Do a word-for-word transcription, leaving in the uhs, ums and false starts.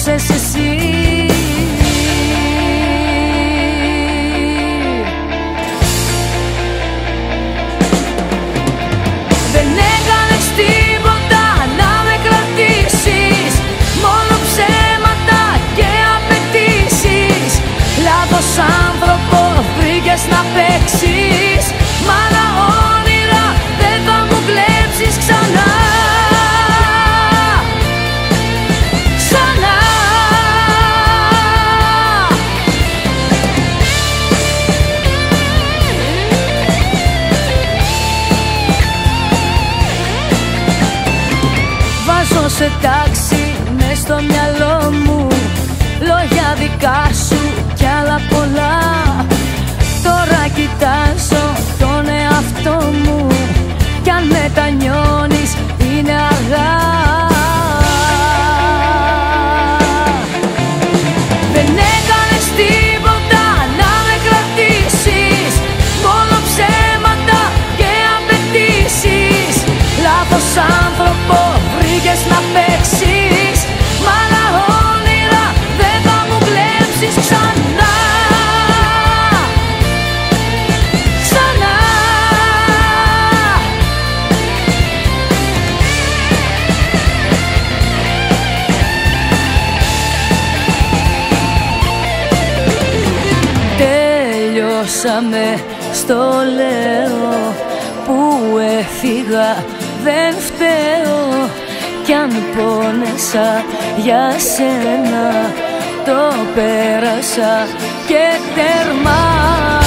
μπορούσες εσύ. Δεν έκανες τίποτα να με κρατήσεις, μόνο ψέματα και απαιτήσεις. Λάθος άνθρωπο βρήκες να παίξεις, μ' άλλα όνειρα δεν θα μου κλέψεις ξανά. Ξανά. Βάζω σε τάξη μες στο μυαλό μου λόγια δικά σου κι άλλα πολλά. Τώρα κοιτάζω τον εαυτό μου κι αν μετανιώνεις είναι αργά. Δεν έκανες τίποτα να με κρατήσεις, μόνο ψέματα και απαιτήσεις. Λάθος άνθρωπο βρήκες να παίξεις, μ' άλλα όνειρα δεν θα μου κλέψεις ξανά. Ξανά. Τελειώσαμε, στο λέω, που έφυγα δεν φταίω. Κι αν πόνεσα για σένα το πέρασα και τερμά.